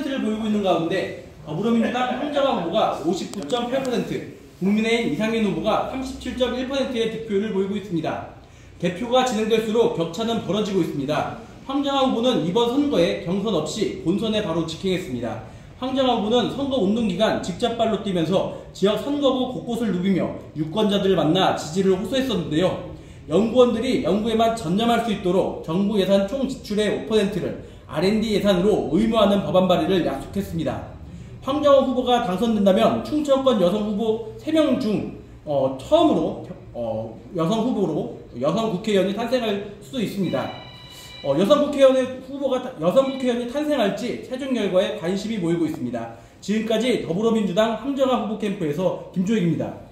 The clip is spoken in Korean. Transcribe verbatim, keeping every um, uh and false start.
퍼센트를 보이고 있는 가운데 더불어민주당 황정화 후보가 오십구 점 팔 퍼센트, 국민의힘 이상민 후보가 삼십칠 점 일 퍼센트의 득표율을 보이고 있습니다. 개표가 진행될수록 격차는 벌어지고 있습니다. 황정화 후보는 이번 선거에 경선 없이 본선에 바로 직행했습니다. 황정화 후보는 선거운동 기간 직접 발로 뛰면서 지역 선거구 곳곳을 누비며 유권자들을 만나 지지를 호소했었는데요. 연구원들이 연구에만 전념할 수 있도록 정부 예산 총 지출의 오 퍼센트를 알 앤 디 예산으로 의무화하는 법안 발의를 약속했습니다. 황정화 후보가 당선된다면 충청권 여성 후보 세 명 중 어, 처음으로 어, 여성 후보로 여성 국회의원이 탄생할 수도 있습니다. 어, 여성 국회의원의 후보가 여성 국회의원이 탄생할지 최종 결과에 관심이 모이고 있습니다. 지금까지 더불어민주당 황정화 후보 캠프에서 김조익입니다.